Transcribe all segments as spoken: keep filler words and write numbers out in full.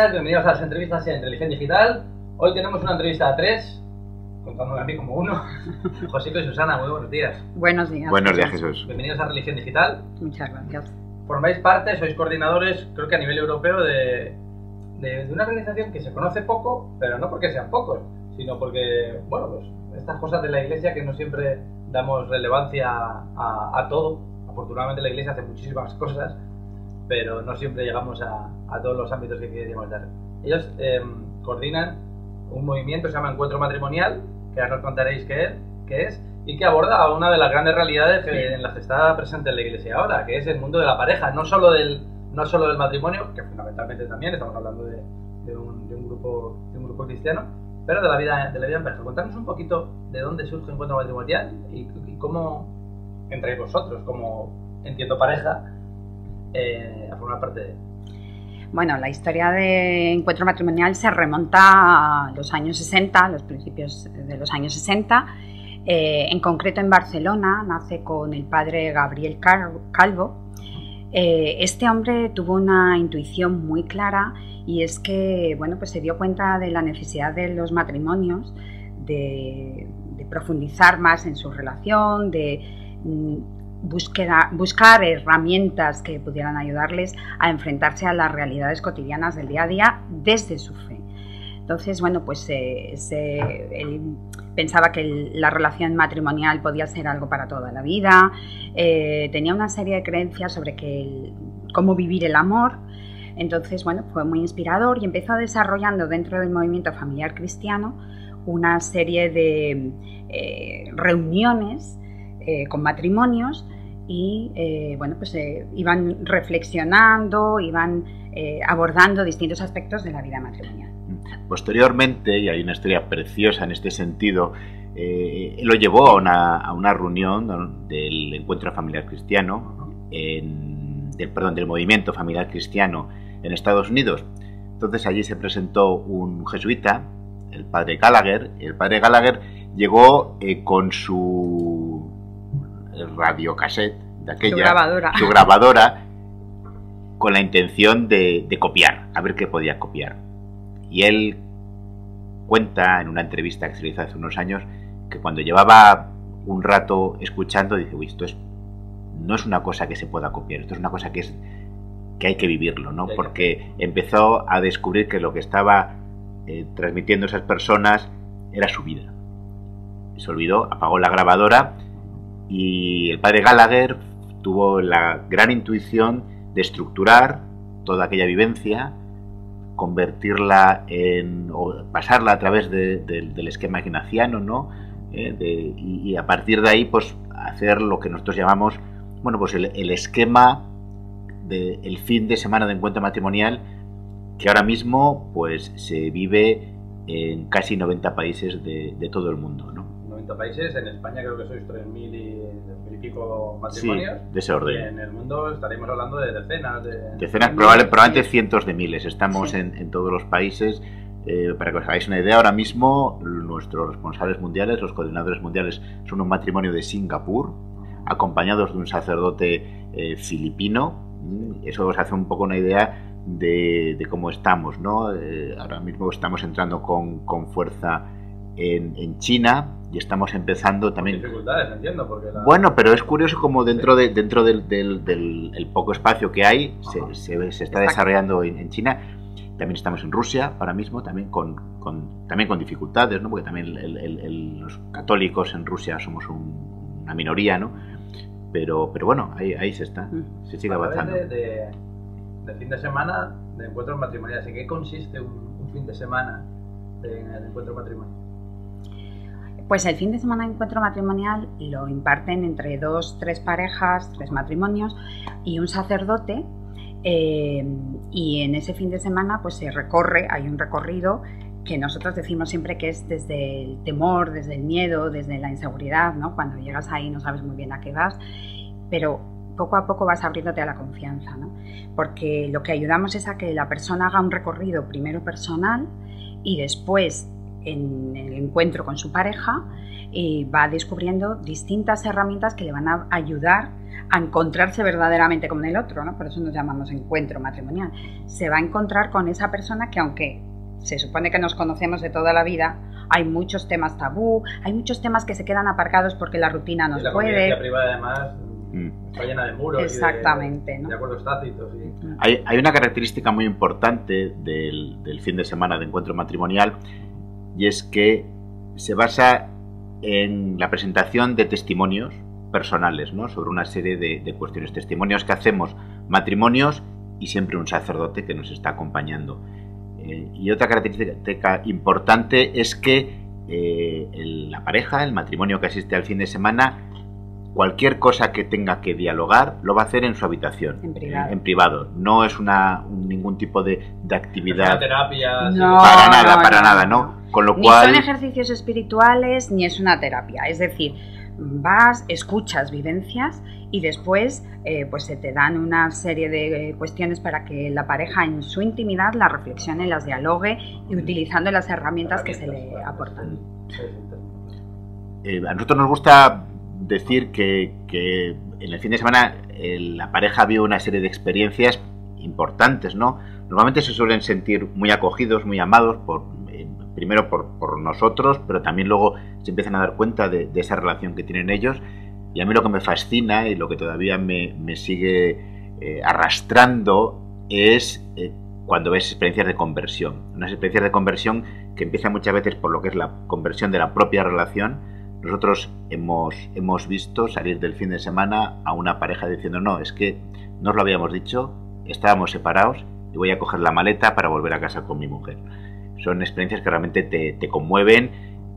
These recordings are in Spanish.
días, bienvenidos a las entrevistas en Religión Digital. Hoy tenemos una entrevista a tres, contándome a mí como uno. Josito y Susana, muy buenos días. Buenos días. Buenos días, Jesús. Bienvenidos a Religión Digital. Muchas gracias. Formáis parte, sois coordinadores, creo que a nivel europeo, de, de, de una organización que se conoce poco, pero no porque sean pocos, sino porque, bueno, pues estas cosas de la Iglesia que no siempre damos relevancia a, a todo. Afortunadamente la Iglesia hace muchísimas cosas, pero no siempre llegamos a, a todos los ámbitos que queríamos dar. Ellos eh, coordinan un movimiento que se llama Encuentro Matrimonial, que ahora nos contaréis qué es, qué es, y que aborda una de las grandes realidades que, en las que está presente en la Iglesia ahora, que es el mundo de la pareja, no solo del, no solo del matrimonio, que fundamentalmente también estamos hablando de, de, un, de, un, grupo, de un grupo cristiano, pero de la vida, de la vida en pareja. Contanos un poquito de dónde surge Encuentro Matrimonial y, y cómo entráis vosotros, como entiendo pareja, eh, a formar parte de él. Bueno, la historia de Encuentro Matrimonial se remonta a los años sesenta, los principios de los años sesenta. Eh, en concreto en Barcelona, nace con el padre Gabriel Calvo. Eh, este hombre tuvo una intuición muy clara y es que, bueno, pues se dio cuenta de la necesidad de los matrimonios de, de profundizar más en su relación, de mm, búsqueda, buscar herramientas que pudieran ayudarles a enfrentarse a las realidades cotidianas del día a día desde su fe. Entonces, bueno, pues eh, se, él pensaba que el, la relación matrimonial podía ser algo para toda la vida, eh, tenía una serie de creencias sobre que el, cómo vivir el amor. Entonces, bueno, fue muy inspirador y empezó desarrollando dentro del movimiento familiar cristiano una serie de eh, reuniones eh, con matrimonios y, eh, bueno, pues eh, iban reflexionando, iban eh, abordando distintos aspectos de la vida matrimonial. Posteriormente, y hay una historia preciosa en este sentido, eh, lo llevó a una, a una reunión, ¿no?, del Encuentro Familiar Cristiano, en, del, perdón, del Movimiento Familiar Cristiano en Estados Unidos. Entonces allí se presentó un jesuita, el padre Gallagher. El padre Gallagher llegó eh, con su radiocassette de aquella, su grabadora, su grabadora con la intención de, de copiar, a ver qué podía copiar. Y él cuenta en una entrevista que se le hizo hace unos años que cuando llevaba un rato escuchando dice, uy, esto es, no es una cosa que se pueda copiar, esto es una cosa que es que hay que vivirlo, ¿no? Porque empezó a descubrir que lo que estaba eh, transmitiendo esas personas era su vida. Se olvidó, apagó la grabadora y el padre Gallagher tuvo la gran intuición de estructurar toda aquella vivencia, convertirla en, o pasarla a través de, de, del esquema ignaciano, ¿no? Eh, de, y, y a partir de ahí, pues, hacer lo que nosotros llamamos, bueno, pues el, el esquema del fin de semana de encuentro matrimonial, que ahora mismo, pues, se vive en casi noventa países de, de todo el mundo, ¿no? noventa países, en España creo que sois tres mil y, y pico matrimonios. Sí, de ese orden. Y en el mundo estaremos hablando de decenas de... Decenas, de probable, probablemente cientos de miles. Estamos sí. en, en todos los países. Eh, para que os hagáis una idea, ahora mismo nuestros responsables mundiales, los coordinadores mundiales, son un matrimonio de Singapur, acompañados de un sacerdote eh, filipino. Eso os hace un poco una idea de, de cómo estamos, ¿no? Eh, ahora mismo estamos entrando con, con fuerza en, en China y estamos empezando también... Con dificultades, entiendo, porque la... Bueno, pero es curioso como dentro, de, dentro del, del, del el poco espacio que hay se, se, se está desarrollando en, en China. También estamos en Rusia ahora mismo, también con, con, también con dificultades, ¿no? Porque también el, el, el, los católicos en Rusia somos un, una minoría, ¿no? Pero, pero bueno, ahí, ahí se está, se sigue avanzando. De, de, de fin de semana de encuentros matrimoniales, ¿en qué consiste un, un fin de semana de, de encuentro matrimonial? Pues el fin de semana de encuentro matrimonial lo imparten entre dos, tres parejas, tres matrimonios y un sacerdote. Eh, y en ese fin de semana pues se recorre, hay un recorrido que nosotros decimos siempre que es desde el temor, desde el miedo, desde la inseguridad, ¿no? Cuando llegas ahí no sabes muy bien a qué vas, pero poco a poco vas abriéndote a la confianza, ¿no? Porque lo que ayudamos es a que la persona haga un recorrido primero personal y después en el encuentro con su pareja y va descubriendo distintas herramientas que le van a ayudar a encontrarse verdaderamente con el otro, ¿no? Por eso nos llamamos encuentro matrimonial. Se va a encontrar con esa persona que, aunque se supone que nos conocemos de toda la vida, hay muchos temas tabú, hay muchos temas que se quedan aparcados porque la rutina nos y la puede. La privada, además, mm. está llena de muros. Exactamente, y de, ¿no? de acuerdos tácitos. Y... Hay, hay una característica muy importante del, del fin de semana de encuentro matrimonial, y es que se basa en la presentación de testimonios personales, ¿no? Sobre una serie de, de cuestiones, testimonios que hacemos, matrimonios y siempre un sacerdote que nos está acompañando. Eh, y otra característica importante es que eh, el, la pareja, el matrimonio que asiste al fin de semana, cualquier cosa que tenga que dialogar lo va a hacer en su habitación, en privado. En, en privado. No es una ningún tipo de, de actividad. Una terapia. No, para nada, no, para no, nada, no. ¿no? Con lo ni cual. Son ejercicios espirituales ni es una terapia. Es decir, vas, escuchas vivencias y después eh, pues se te dan una serie de eh, cuestiones para que la pareja en su intimidad las reflexione, las dialogue y utilizando las herramientas que se le aportan. Eh, a nosotros nos gusta decir que, que en el fin de semana eh, la pareja vio una serie de experiencias importantes, ¿no? Normalmente se suelen sentir muy acogidos, muy amados, por, eh, primero por, por nosotros, pero también luego se empiezan a dar cuenta de, de esa relación que tienen ellos. Y a mí lo que me fascina y lo que todavía me, me sigue eh, arrastrando es eh, cuando ves experiencias de conversión. Unas experiencias de conversión que empiezan muchas veces por lo que es la conversión de la propia relación. Nosotros hemos, hemos visto salir del fin de semana a una pareja diciendo: no, es que no os lo habíamos dicho, estábamos separados y voy a coger la maleta para volver a casa con mi mujer. Son experiencias que realmente te, te conmueven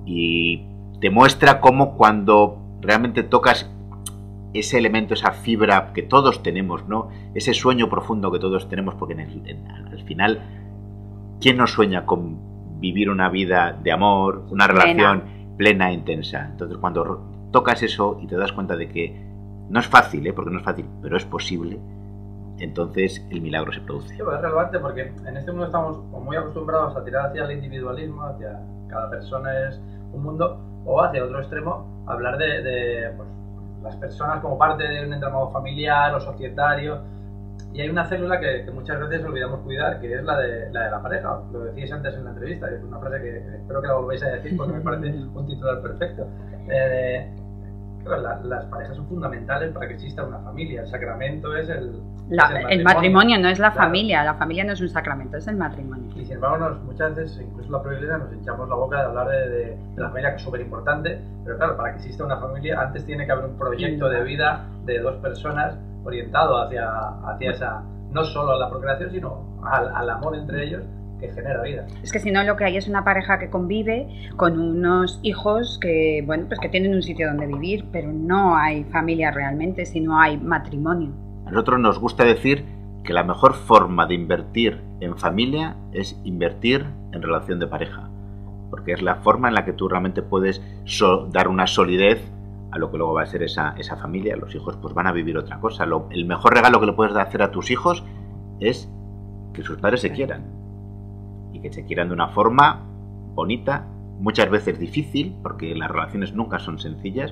y te muestra cómo cuando realmente tocas ese elemento, esa fibra que todos tenemos, ¿no? Ese sueño profundo que todos tenemos, porque en el, en, al final, ¿quién no sueña con vivir una vida de amor, una relación plena, plena e intensa? Entonces, cuando tocas eso y te das cuenta de que no es fácil, ¿eh? Porque no es fácil, pero es posible, entonces el milagro se produce. Sí, pues es relevante porque en este mundo estamos muy acostumbrados a tirar hacia el individualismo, hacia cada persona es un mundo, o hacia otro extremo, hablar de, de pues, las personas como parte de un entramado familiar o societario. Y hay una célula que, que muchas veces olvidamos cuidar, que es la de la, de la pareja. Lo decíais antes en la entrevista, es una frase que espero que la volváis a decir porque me parece un titular perfecto. Eh, claro, la, las parejas son fundamentales para que exista una familia. El sacramento es el, la, es el, matrimonio. el matrimonio, no es la Claro. familia. La familia no es un sacramento, es el matrimonio. Y sin embargo, nos, muchas veces, incluso la iglesia, nos hinchamos la boca de hablar de, de, de la familia, que es súper importante. Pero claro, para que exista una familia, antes tiene que haber un proyecto de vida de dos personas orientado hacia, hacia esa, no solo a la procreación, sino al, al amor entre ellos que genera vida. Es que si no, lo que hay es una pareja que convive con unos hijos que, bueno, pues que tienen un sitio donde vivir, pero no hay familia realmente, sino hay matrimonio. A nosotros nos gusta decir que la mejor forma de invertir en familia es invertir en relación de pareja, porque es la forma en la que tú realmente puedes so- dar una solidez a lo que luego va a ser esa, esa familia. Los hijos pues van a vivir otra cosa. Lo, el mejor regalo que le puedes hacer a tus hijos es que sus padres se quieran, y que se quieran de una forma bonita, muchas veces difícil, porque las relaciones nunca son sencillas,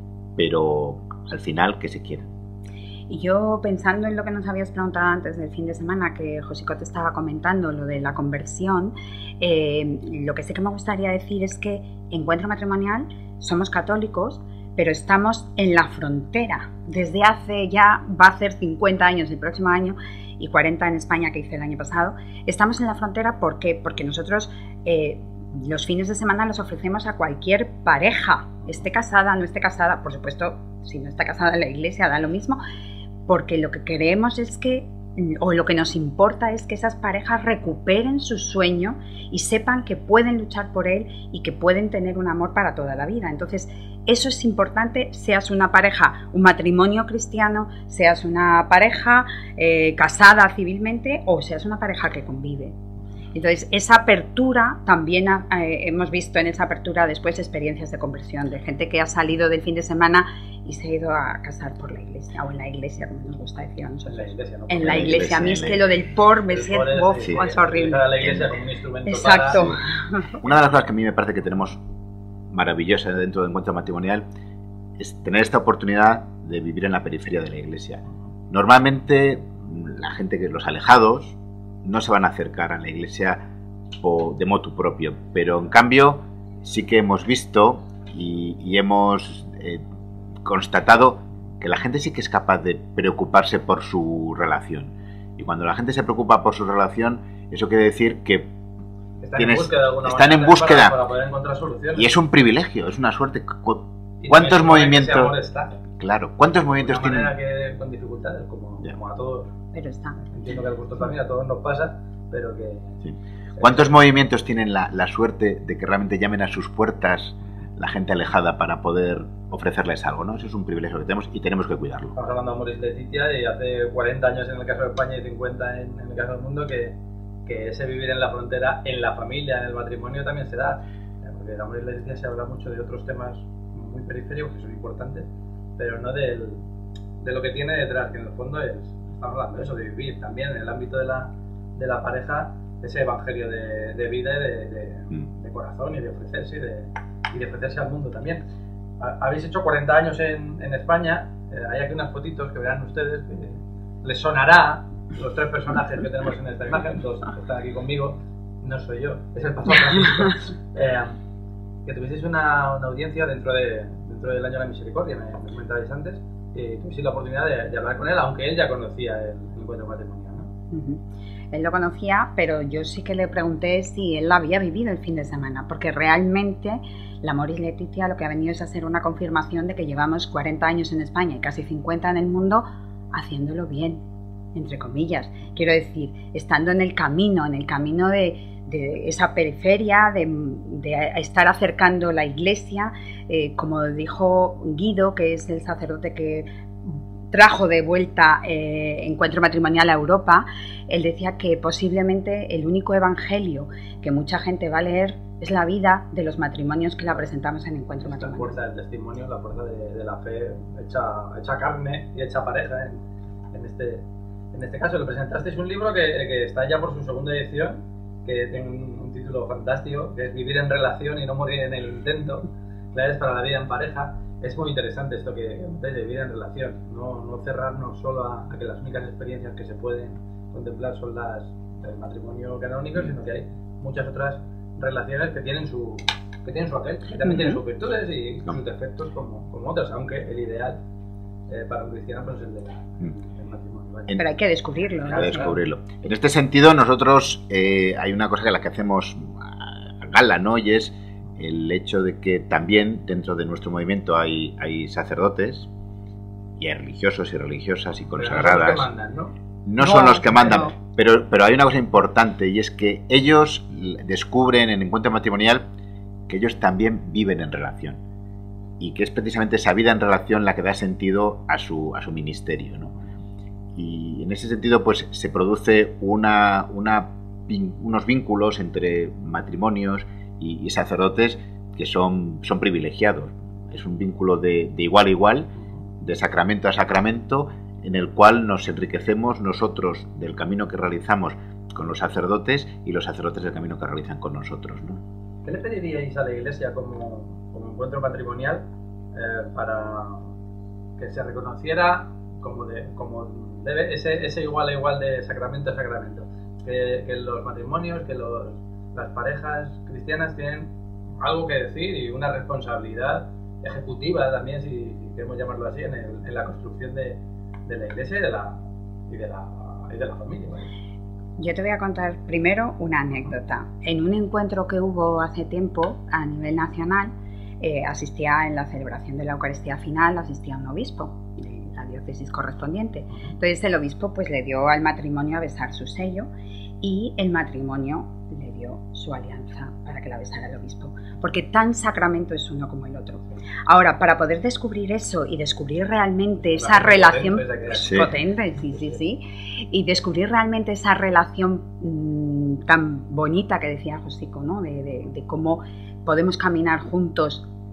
pero al final que se quieran. Y yo, pensando en lo que nos habías preguntado antes del fin de semana, que Josico te estaba comentando, lo de la conversión, eh, lo que sí que me gustaría decir es que Encuentro Matrimonial somos católicos, pero estamos en la frontera. Desde hace ya, va a ser cincuenta años el próximo año, y cuarenta en España, que hice el año pasado. Estamos en la frontera, ¿por qué? Porque nosotros eh, los fines de semana los ofrecemos a cualquier pareja, esté casada, no esté casada, por supuesto, si no está casada en la iglesia da lo mismo, porque lo que queremos es que, o lo que nos importa es que esas parejas recuperen su sueño y sepan que pueden luchar por él y que pueden tener un amor para toda la vida. Entonces, eso es importante, seas una pareja, un matrimonio cristiano, seas una pareja eh, casada civilmente o seas una pareja que convive. Entonces, esa apertura, también eh, hemos visto en esa apertura después experiencias de conversión, de gente que ha salido del fin de semana y se ha ido a casar por la iglesia, o en la iglesia, como nos gusta decir a nosotros. En la iglesia, ¿no? En la iglesia. iglesia A mí en es la que lo del por me siento, bof, sí, es horrible. La iglesia como un instrumento Exacto. para... Una de las cosas que a mí me parece que tenemos maravillosa dentro del encuentro matrimonial es tener esta oportunidad de vivir en la periferia de la iglesia. Normalmente la gente, que los alejados, no se van a acercar a la iglesia o de motu propio, pero en cambio sí que hemos visto y, y hemos eh, constatado que la gente sí que es capaz de preocuparse por su relación. Y cuando la gente se preocupa por su relación, eso quiere decir que están tienes, en búsqueda de alguna están en manera búsqueda para, para poder encontrar soluciones. Y es un privilegio, es una suerte. ¿Cu Y ¿Cuántos también movimientos? ese amor está. Claro, ¿cuántos movimientos de una tienen? manera que con dificultades, como, como a todos. Pero está. Entiendo que al gusto también a todos nos pasa, pero que... Sí. ¿Cuántos movimientos tienen la, la suerte de que realmente llamen a sus puertas la gente alejada para poder ofrecerles algo, ¿no? Eso es un privilegio que tenemos y tenemos que cuidarlo. Estamos hablando de Amoris Laetitia y hace cuarenta años en el caso de España y cincuenta en, en el caso del mundo que, que ese vivir en la frontera, en la familia, en el matrimonio también se da. Porque en Amoris Laetitia se habla mucho de otros temas muy periféricos que son importantes, pero no del, de lo que tiene detrás, que en el fondo es, estamos hablando de eso, de vivir también en el ámbito de la, de la pareja, ese evangelio de, de vida y de, de, Mm. de corazón y de ofrecerse y de, y de ofrecerse al mundo también. Habéis hecho cuarenta años en, en España, eh, hay aquí unas fotitos que verán ustedes, que les sonará los tres personajes que tenemos en esta imagen, dos están aquí conmigo, no soy yo, es el pastor Francisco. eh, que tuvisteis una, una audiencia dentro, de, dentro del año de la misericordia, me, me comentabais antes, y tuvisteis la oportunidad de, de hablar con él, aunque él ya conocía el, el encuentro matrimonial, ¿no? Uh-huh. Él lo conocía, pero yo sí que le pregunté si él había vivido el fin de semana, porque realmente la Amoris Laetitia lo que ha venido es a hacer una confirmación de que llevamos cuarenta años en España y casi cincuenta en el mundo haciéndolo bien, entre comillas. Quiero decir, estando en el camino, en el camino de, de esa periferia, de, de estar acercando la iglesia, eh, como dijo Guido, que es el sacerdote que trajo de vuelta eh, Encuentro Matrimonial a Europa, él decía que posiblemente el único evangelio que mucha gente va a leer es la vida de los matrimonios que la presentamos en Encuentro La Matrimonial. fuerza del testimonio, la fuerza de, de la fe hecha, hecha carne y hecha pareja en, en, este, en este caso. Le presentasteis un libro que, que está ya por su segunda edición, que tiene un, un título fantástico, que es Vivir en relación y no morir en el intento, claves para la vida en pareja. Es muy interesante esto que comentáis de vivir en relación, no, no cerrarnos solo a, a que las únicas experiencias que se pueden contemplar son las del matrimonio canónico, sino que hay muchas otras relaciones que tienen su que tienen su aquel, que también uh-huh. tienen sus virtudes y no. sus defectos como, como otras, aunque el ideal eh, para un cristiano pues, es el, de la, uh-huh. el matrimonio. ¿Vale? Pero hay que descubrirlo. Hay que descubrirlo. En este sentido, nosotros eh, hay una cosa que la que hacemos a gala, ¿no? Y es el hecho de que también dentro de nuestro movimiento hay, hay sacerdotes y hay religiosos y religiosas y consagradas. Pero no son los que mandan, ¿no? No, no son no, los que mandan, no. pero, pero hay una cosa importante y es que ellos descubren en Encuentro Matrimonial que ellos también viven en relación y que es precisamente esa vida en relación la que da sentido a su, a su ministerio, ¿no? Y en ese sentido pues se produce una, una, unos vínculos entre matrimonios y, y sacerdotes que son, son privilegiados. Es un vínculo de, de igual a igual, de sacramento a sacramento, en el cual nos enriquecemos nosotros del camino que realizamos con los sacerdotes y los sacerdotes del camino que realizan con nosotros, ¿no? ¿Qué le pediríais a la Iglesia como, como encuentro matrimonial eh, para que se reconociera como, de, como debe ese, ese igual a igual de sacramento a sacramento? Que, que los matrimonios, que los, las parejas cristianas tienen algo que decir y una responsabilidad ejecutiva también, si, si queremos llamarlo así, en, el, en la construcción de, de la Iglesia y de la, y de la, y de la familia, ¿vale? Yo te voy a contar primero una anécdota. En un encuentro que hubo hace tiempo a nivel nacional, eh, asistía en la celebración de la Eucaristía final, asistía un obispo de la diócesis correspondiente. Entonces el obispo pues le dio al matrimonio a besar su sello y el matrimonio le dio su alianza para que la besara el obispo, porque tan sacramento es uno como el otro. Ahora, para poder descubrir eso y descubrir realmente esa Claro, relación potente, sí. potente, sí, sí, sí, y descubrir realmente esa relación mmm, tan bonita que decía Josico, ¿no? De, de, de cómo podemos caminar juntos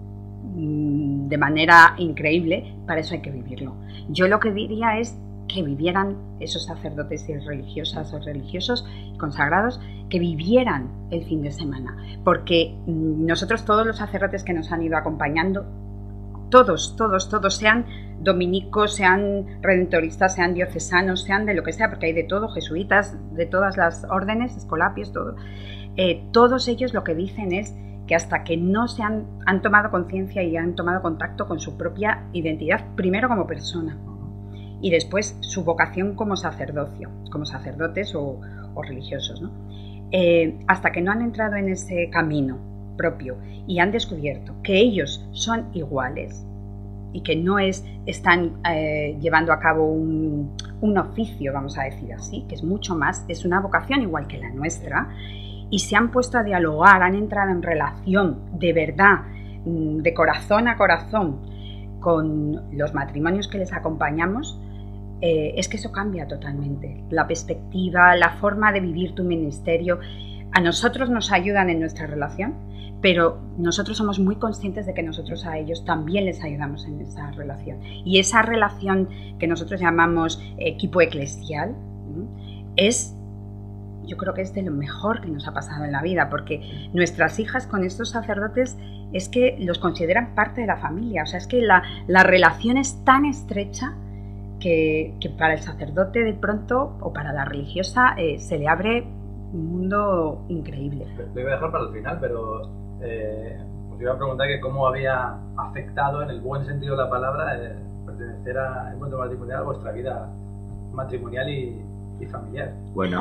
de manera increíble, para eso hay que vivirlo. Yo lo que diría es que vivieran esos sacerdotes y religiosas o religiosos consagrados, que vivieran el fin de semana, porque nosotros, todos los sacerdotes que nos han ido acompañando, todos, todos, todos, sean dominicos, sean redentoristas, sean diocesanos, sean de lo que sea, porque hay de todo, jesuitas, de todas las órdenes, escolapios, todo, eh, todos ellos lo que dicen es que hasta que no se han, han tomado conciencia y han tomado contacto con su propia identidad, primero como persona y después su vocación como sacerdocio, como sacerdotes o, o religiosos, ¿no? Eh, hasta que no han entrado en ese camino propio y han descubierto que ellos son iguales y que no es, están eh, llevando a cabo un, un oficio, vamos a decir así, que es mucho más, es una vocación igual que la nuestra, y se han puesto a dialogar, han entrado en relación de verdad, de corazón a corazón, con los matrimonios que les acompañamos, eh, es que eso cambia totalmente. La perspectiva, la forma de vivir tu ministerio, a nosotros nos ayudan en nuestra relación, pero nosotros somos muy conscientes de que nosotros a ellos también les ayudamos en esa relación. Y esa relación que nosotros llamamos equipo eclesial, ¿sí?, es... yo creo que es de lo mejor que nos ha pasado en la vida, porque nuestras hijas con estos sacerdotes es que los consideran parte de la familia. O sea, es que la, la relación es tan estrecha que, que para el sacerdote de pronto, o para la religiosa, eh, se le abre un mundo increíble. Lo iba a dejar para el final, pero eh, os iba a preguntar que cómo había afectado, en el buen sentido de la palabra, eh, pertenecer a Encuentro Matrimonial a vuestra vida matrimonial y y familiar. Bueno,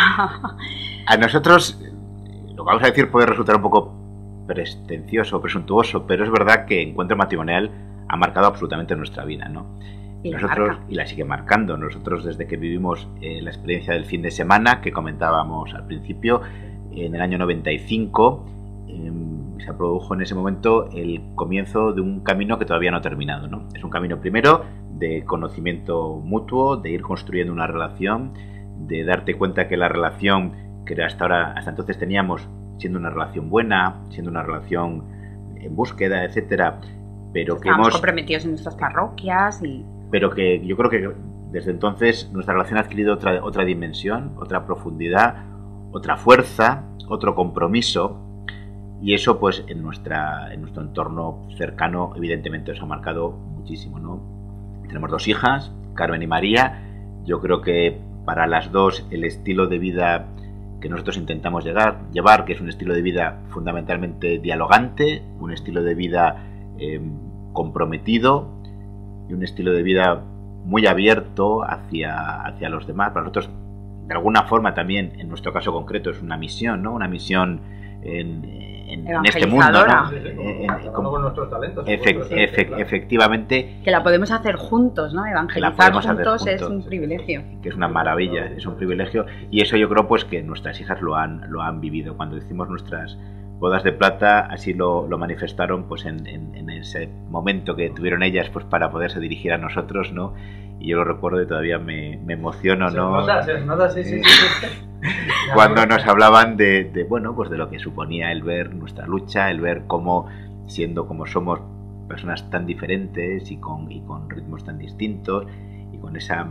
a nosotros lo que vamos a decir puede resultar un poco pretencioso, presuntuoso, pero es verdad que Encuentro Matrimonial ha marcado absolutamente nuestra vida, ¿no? Y nosotros la y la sigue marcando. Nosotros, desde que vivimos eh, la experiencia del fin de semana que comentábamos al principio, en el año noventa y cinco, eh, se produjo en ese momento el comienzo de un camino que todavía no ha terminado, ¿no? Es un camino, primero, de conocimiento mutuo, de ir construyendo una relación, de darte cuenta que la relación que hasta ahora, hasta entonces teníamos, siendo una relación buena, siendo una relación en búsqueda, etcétera, pero que Estamos hemos comprometidos en nuestras parroquias y... pero que yo creo que desde entonces nuestra relación ha adquirido otra, otra dimensión, otra profundidad, otra fuerza, otro compromiso, y eso pues en nuestra en nuestro entorno cercano evidentemente os ha marcado muchísimo, ¿no? Tenemos dos hijas, Carmen y María. Yo creo que para las dos el estilo de vida que nosotros intentamos llegar, llevar, que es un estilo de vida fundamentalmente dialogante, un estilo de vida eh, comprometido y un estilo de vida muy abierto hacia, hacia los demás. Para nosotros, de alguna forma también, en nuestro caso concreto, es una misión, ¿no? Una misión en, en, en este mundo, ¿no? Sí, sí, sí, en, en, con, con nuestros talentos. Efect, vuestros, efect, claro. Efectivamente. Que la podemos hacer juntos, ¿no? Evangelizar juntos, juntos es un privilegio. Que es una maravilla, es un privilegio. Y eso yo creo pues que nuestras hijas lo han, lo han vivido. Cuando hicimos nuestras bodas de plata, así lo, lo manifestaron pues en, en, en ese momento que tuvieron ellas pues para poderse dirigir a nosotros, ¿no? Y yo lo recuerdo y todavía me, me emociono, se ¿no? Nota, se nota, sí, sí, sí. Cuando nos hablaban de, de, bueno, pues de lo que suponía el ver nuestra lucha, el ver cómo, siendo como somos personas tan diferentes y con, y con ritmos tan distintos y con esa,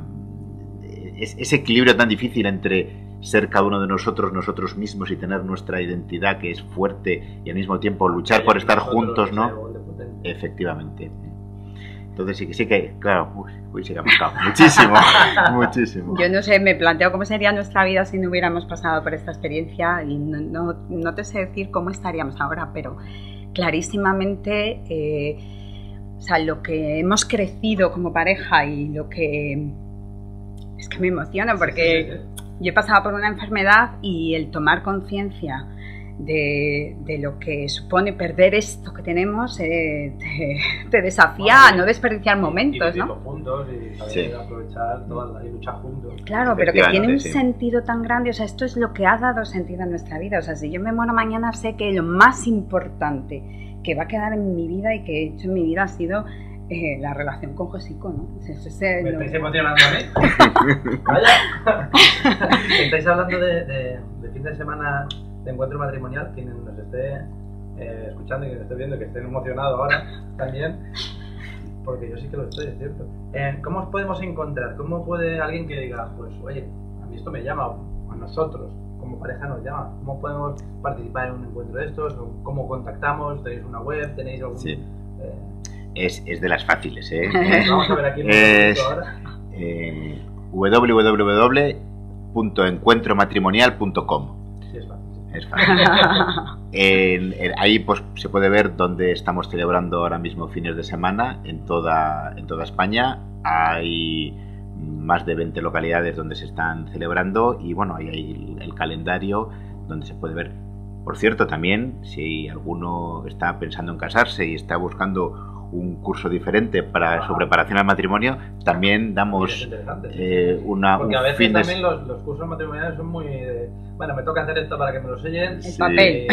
ese equilibrio tan difícil entre ser cada uno de nosotros, nosotros mismos y tener nuestra identidad que es fuerte y al mismo tiempo luchar sí, por estar juntos, ¿no? Efectivamente. Entonces sí que, sí que claro, uy, uy sí que ha marcado muchísimo, muchísimo. Yo no sé, me planteo cómo sería nuestra vida si no hubiéramos pasado por esta experiencia y no, no, no te sé decir cómo estaríamos ahora, pero clarísimamente, eh, o sea, lo que hemos crecido como pareja y lo que... Es que me emociona porque sí, sí, sí. Yo he pasado por una enfermedad y el tomar conciencia De, de lo que supone perder esto que tenemos eh, te, te desafía bueno, a no desperdiciar momentos, y, y ¿no? juntos y saber sí. aprovechar toda la, y luchar juntos. Claro, pero que tiene un sí. sentido tan grande, o sea, esto es lo que ha dado sentido a nuestra vida, o sea, si yo me muero mañana sé que lo más importante que va a quedar en mi vida y que he hecho en mi vida ha sido eh, la relación con Josico, ¿no? O sea, eso es, ¿Me lo... estáis emocionando a mí? Vaya, estáis hablando de, de, de fin de semana de encuentro matrimonial. Quien nos esté eh, escuchando y que me estoy viendo que estén emocionados ahora también, porque yo sí que lo estoy, es cierto. Eh, ¿Cómo os podemos encontrar? ¿Cómo puede alguien que diga, pues, oye, a mí esto me llama, o a nosotros, como pareja nos llama? ¿Cómo podemos participar en un encuentro de estos? ¿Cómo contactamos? ¿Tenéis una web? ¿Tenéis algún...? Sí. Eh... Es, es de las fáciles, ¿eh? Vamos a ver aquí es, ahora. Eh, w w w punto encuentro matrimonial punto com. Sí, es fácil. Es fácil. en, en, ahí pues se puede ver dónde estamos celebrando ahora mismo fines de semana en toda, en toda España. Hay más de veinte localidades donde se están celebrando y bueno, ahí hay el, el calendario donde se puede ver. Por cierto, también si alguno está pensando en casarse y está buscando un curso diferente para ah. su preparación al matrimonio, también damos eh, una porque un a veces fin de... también los, los cursos matrimoniales son muy de, bueno, me toca hacer esto para que me lo sellen, sí. papel.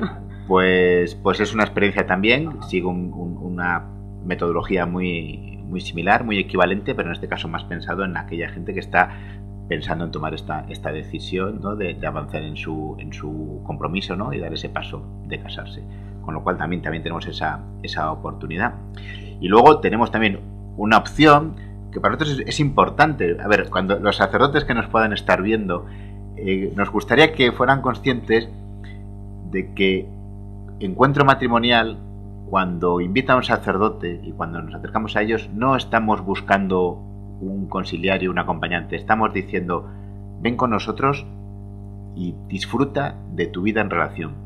pues pues es una experiencia también. Ajá. Sigo un, un, una metodología muy muy similar, muy equivalente, pero en este caso más pensado en aquella gente que está pensando en tomar esta esta decisión, ¿no? de, de avanzar en su en su compromiso, ¿no? Y dar ese paso de casarse. Con lo cual también, también tenemos esa, esa oportunidad. Y luego tenemos también una opción que para nosotros es, es importante. A ver, cuando los sacerdotes que nos puedan estar viendo, eh, nos gustaría que fueran conscientes de que encuentro matrimonial, cuando invita a un sacerdote y cuando nos acercamos a ellos, no estamos buscando un conciliario, un acompañante. Estamos diciendo, ven con nosotros y disfruta de tu vida en relación.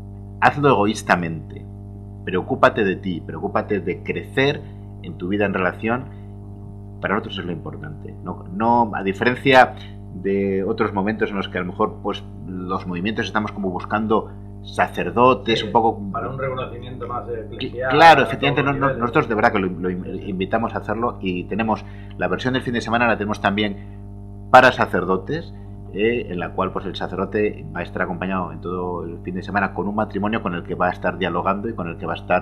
Hazlo egoístamente, preocúpate de ti, preocúpate de crecer en tu vida en relación. Para nosotros es lo importante. No, no, a diferencia de otros momentos en los que a lo mejor pues los movimientos estamos como buscando sacerdotes, sí, un poco... para un reconocimiento más eclesial. Claro, efectivamente, no, no, nosotros de verdad que lo, lo invitamos a hacerlo y tenemos la versión del fin de semana, la tenemos también para sacerdotes, Eh, en la cual pues el sacerdote va a estar acompañado en todo el fin de semana con un matrimonio con el que va a estar dialogando y con el que va a estar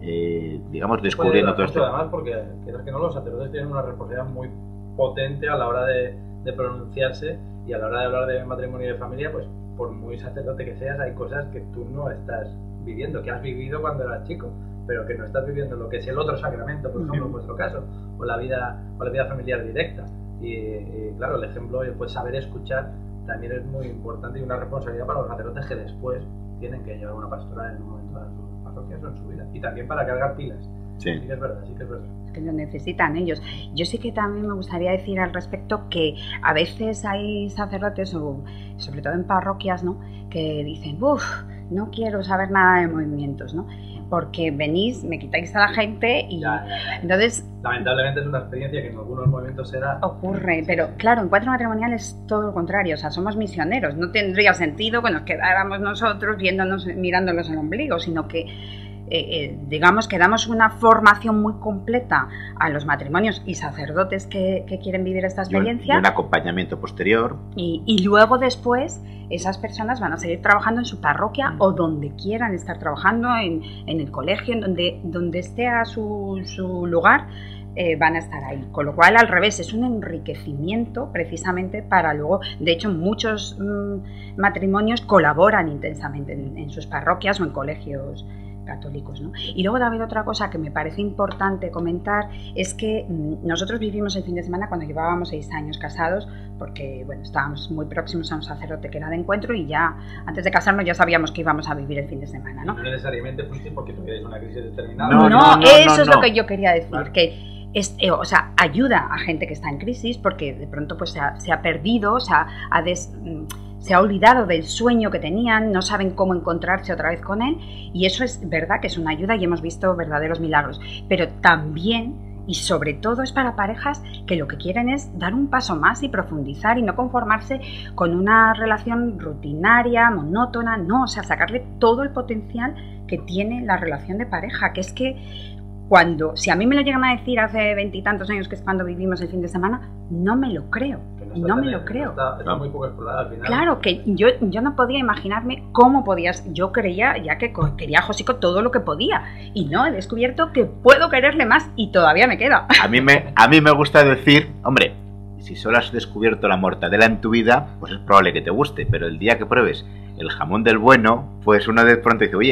eh, digamos descubriendo todo esto. Además, porque quieras que no, los sacerdotes tienen una responsabilidad muy potente a la hora de, de pronunciarse y a la hora de hablar de matrimonio y de familia, pues por muy sacerdote que seas, hay cosas que tú no estás viviendo, que has vivido cuando eras chico, pero que no estás viviendo lo que es el otro sacramento, por ejemplo, en vuestro caso, o la vida, o la vida familiar directa. Y, y claro, el ejemplo, pues saber escuchar también es muy importante y una responsabilidad para los sacerdotes que después tienen que llevar una pastoral en un momento de sus parroquias o en su vida. Y también para cargar pilas. Sí. Sí que es verdad, sí que es verdad. Es que lo necesitan ellos. Yo sí que también me gustaría decir al respecto que a veces hay sacerdotes, o sobre todo en parroquias, ¿no? Que dicen, uff, no quiero saber nada de movimientos, ¿no? Porque venís, me quitáis a la gente y ya, ya, ya. Entonces... Lamentablemente es una experiencia que en algunos momentos será... Ocurre, pero claro, en Encuentro Matrimonial es todo lo contrario, o sea, somos misioneros, no tendría sentido que nos quedáramos nosotros viéndonos, mirándolos el ombligo, sino que, eh, eh, digamos, que damos una formación muy completa a los matrimonios y sacerdotes que, que quieren vivir esta experiencia. Y un, y un acompañamiento posterior. Y, y luego después... esas personas van a seguir trabajando en su parroquia o donde quieran estar trabajando, en, en el colegio, en donde, donde esté a su, su lugar, eh, van a estar ahí. Con lo cual, al revés, es un enriquecimiento precisamente para luego, de hecho, muchos mmm, matrimonios colaboran intensamente en, en sus parroquias o en colegios católicos, ¿no? Y luego también otra cosa que me parece importante comentar es que mmm, nosotros vivimos el fin de semana cuando llevábamos seis años casados, porque bueno, estábamos muy próximos a un sacerdote que era de encuentro y ya antes de casarnos ya sabíamos que íbamos a vivir el fin de semana, ¿no? No necesariamente fuiste porque tuvierais una crisis determinada. No, no, no, no eso no, es no. lo que yo quería decir, vale. que es, eh, o sea, ayuda a gente que está en crisis porque de pronto pues se ha, se ha perdido, o sea, ha des, se ha olvidado del sueño que tenían, no saben cómo encontrarse otra vez con él y eso es verdad que es una ayuda y hemos visto verdaderos milagros, pero también y sobre todo es para parejas que lo que quieren es dar un paso más y profundizar y no conformarse con una relación rutinaria, monótona, no, o sea, sacarle todo el potencial que tiene la relación de pareja, que es que cuando, si a mí me lo llegan a decir hace veintitantos años, que es cuando vivimos el fin de semana, no me lo creo, no, no me lo creo. Está, está muy poco explorada al final. Claro, que yo, yo no podía imaginarme cómo podías, yo creía ya que quería a Josico todo lo que podía, y no, he descubierto que puedo quererle más y todavía me queda. A mí me, a mí me gusta decir, hombre, si solo has descubierto la mortadela en tu vida, pues es probable que te guste, pero el día que pruebes el jamón del bueno, pues uno de pronto dice, oye,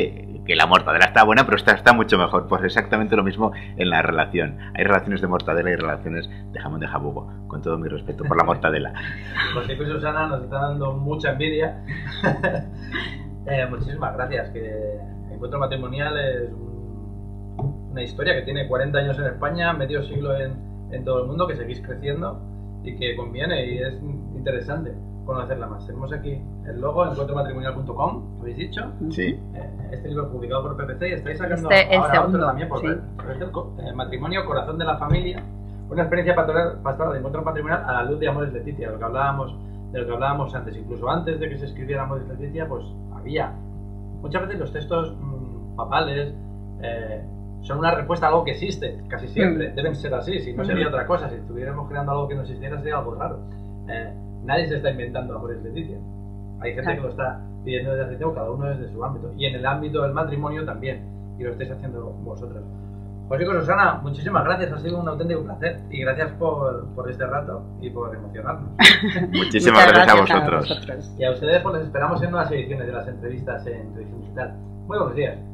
que la mortadela está buena, pero esta está mucho mejor. Pues exactamente lo mismo en la relación. Hay relaciones de mortadela y relaciones de jamón de jabugo. Con todo mi respeto por la mortadela. José y Susana nos están dando mucha envidia. eh, muchísimas gracias. Que Encuentro Matrimonial es un, una historia que tiene cuarenta años en España, medio siglo en, en todo el mundo, que seguís creciendo y que conviene y es interesante conocerla más. Tenemos aquí el logo, encuentro matrimonial punto com, ¿lo habéis dicho? Sí. Eh, este libro publicado por P P C y estáis sacando este, ahora segundo, otro también por sí. el Matrimonio, Corazón de la Familia, una experiencia pastoral, pastoral de encuentro matrimonial a la luz de Amores Leticia, lo que hablábamos, de lo que hablábamos antes. Incluso antes de que se escribiera Amores Leticia, pues había muchas veces los textos mmm, papales eh, son una respuesta a algo que existe, casi siempre, mm. deben ser así, si no sería mm. otra cosa. Si estuviéramos creando algo que no existiera sería algo raro. Eh, nadie se está inventando Amores Leticia. Hay gente claro. que lo está pidiendo desde hace tiempo, cada uno desde su ámbito. Y en el ámbito del matrimonio también, y lo estáis haciendo vosotros. José y Susana, muchísimas gracias, ha sido un auténtico placer. Y gracias por, por este rato y por emocionarnos. Muchísimas gracias, gracias a, vosotros. a vosotros. Y a ustedes pues les esperamos en nuevas ediciones de las entrevistas en Televisión Digital. Muy buenos días.